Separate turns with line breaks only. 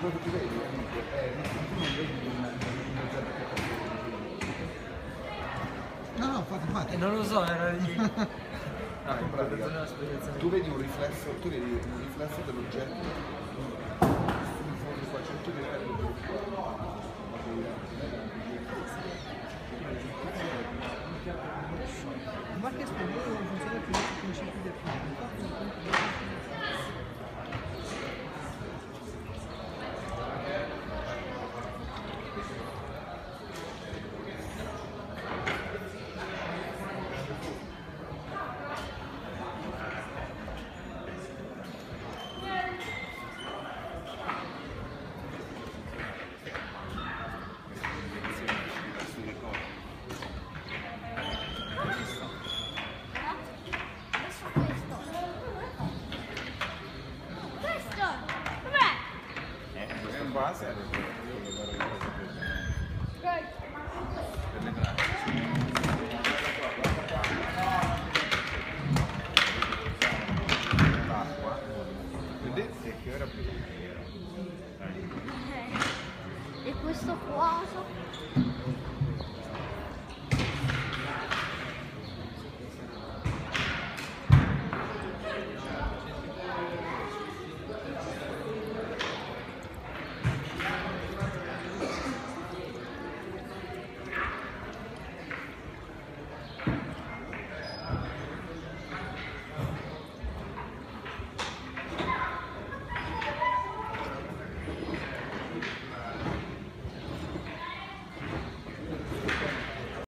quello che vedi comunque tu non vedi un oggetto che fa. No, no, fate.
Non lo so, era lì. No, in pratica,
tu vedi un riflesso dell'oggetto in fondo qua, c'è tutto il
ma che spiegare come funziona più i principi del film.
qua serve per le braccia. L'acqua, vedete che ora più.
E questo qua?